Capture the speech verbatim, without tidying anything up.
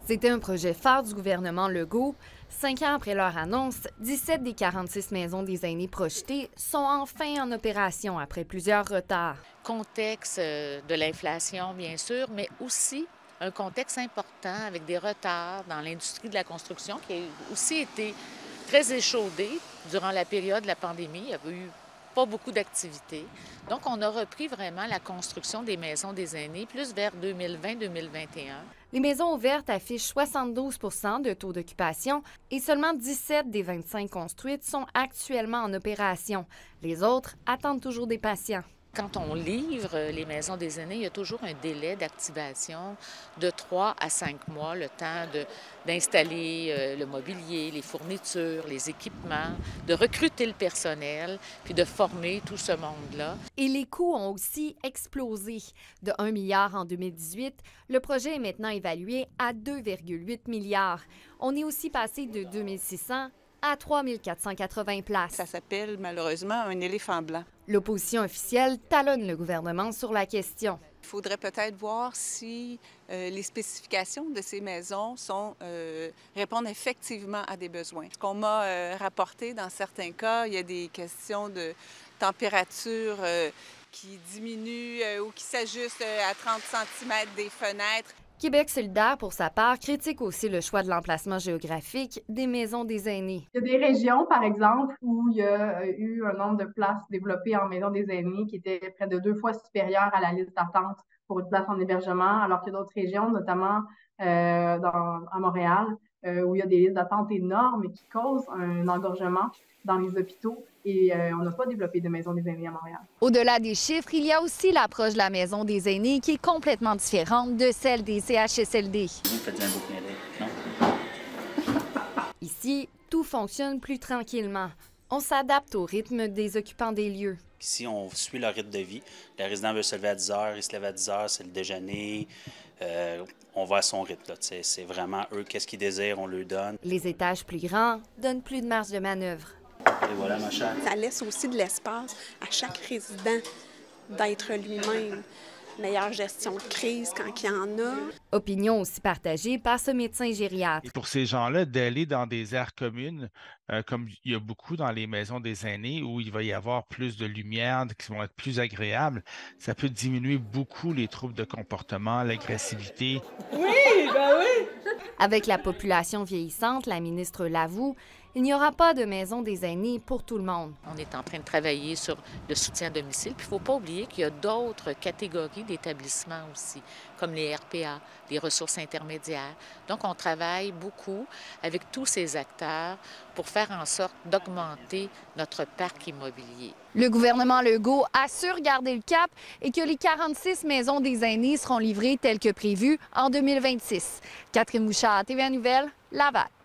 C'était un projet phare du gouvernement Legault. Cinq ans après leur annonce, dix-sept des quarante-six maisons des aînés projetées sont enfin en opération après plusieurs retards. Contexte de l'inflation, bien sûr, mais aussi un contexte important avec des retards dans l'industrie de la construction qui a aussi été très échaudée durant la période de la pandémie. Il y avait eu pas beaucoup d'activités. Donc, on a repris vraiment la construction des maisons des aînés plus vers deux mille vingt deux mille vingt et un. Les maisons ouvertes affichent soixante-douze pour cent de taux d'occupation et seulement dix-sept des vingt-cinq construites sont actuellement en opération. Les autres attendent toujours des patients. Quand on livre les maisons des aînés, il y a toujours un délai d'activation de trois à cinq mois, le temps de, d'installer le mobilier, les fournitures, les équipements, de recruter le personnel, puis de former tout ce monde-là. Et les coûts ont aussi explosé. De un milliard en deux mille dix-huit, le projet est maintenant évalué à deux virgule huit milliards. On est aussi passé de deux mille six cents à trois mille quatre cent quatre-vingts places. Ça s'appelle malheureusement un éléphant blanc. L'opposition officielle talonne le gouvernement sur la question. Il faudrait peut-être voir si euh, les spécifications de ces maisons sont, euh, répondent effectivement à des besoins. Ce qu'on m'a euh, rapporté dans certains cas, il y a des questions de température euh, qui diminuent euh, ou qui s'ajustent à trente centimètres des fenêtres. Québec solidaire, pour sa part, critique aussi le choix de l'emplacement géographique des maisons des aînés. Il y a des régions, par exemple, où il y a eu un nombre de places développées en maisons des aînés qui était près de deux fois supérieur à la liste d'attente pour une place en hébergement, alors qu'il y a d'autres régions, notamment euh, dans, à Montréal, euh, où il y a des listes d'attente énormes et qui causent un engorgement dans les hôpitaux. Et euh, on n'a pas développé de maison des aînés à Montréal. Au-delà des chiffres, il y a aussi l'approche de la maison des aînés qui est complètement différente de celle des C H S L D. Vous faites un beau clin d'œil, non? Ici, tout fonctionne plus tranquillement. On s'adapte au rythme des occupants des lieux. Ici, on suit leur rythme de vie. Le résident veut se lever à dix heures, il se lève à dix heures, c'est le déjeuner. Euh, on va à son rythme. C'est vraiment eux, qu'est-ce qu'ils désirent, on leur donne. Les étages plus grands donnent plus de marge de manœuvre. Et voilà, ma chère. Ça laisse aussi de l'espace à chaque résident d'être lui-même. Meilleure gestion de crise quand il y en a. Opinion aussi partagée par ce médecin gériatre. Et pour ces gens-là, d'aller dans des aires communes, euh, comme il y a beaucoup dans les maisons des aînés, où il va y avoir plus de lumière, qui vont être plus agréables, ça peut diminuer beaucoup les troubles de comportement, l'agressivité. Oui, ben oui! Avec la population vieillissante, la ministre l'avoue, il n'y aura pas de maison des aînés pour tout le monde. On est en train de travailler sur le soutien à domicile. Puis il ne faut pas oublier qu'il y a d'autres catégories d'établissements aussi, comme les R P A, les ressources intermédiaires. Donc, on travaille beaucoup avec tous ces acteurs pour faire en sorte d'augmenter notre parc immobilier. Le gouvernement Legault assure garder le cap et que les quarante-six maisons des aînés seront livrées telles que prévues en deux mille vingt-six. Catherine Mouchard, T V A Nouvelles, Laval.